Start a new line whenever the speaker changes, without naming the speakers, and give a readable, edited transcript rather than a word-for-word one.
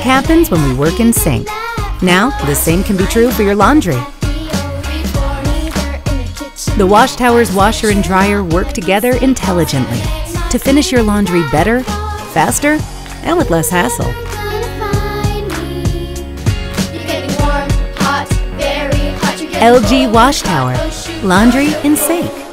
happens when we work in sync. Now, the same can be true for your laundry. The Wash Tower's washer and dryer work together intelligently to finish your laundry better, faster, and with less hassle. LG Wash Tower. Laundry in sync.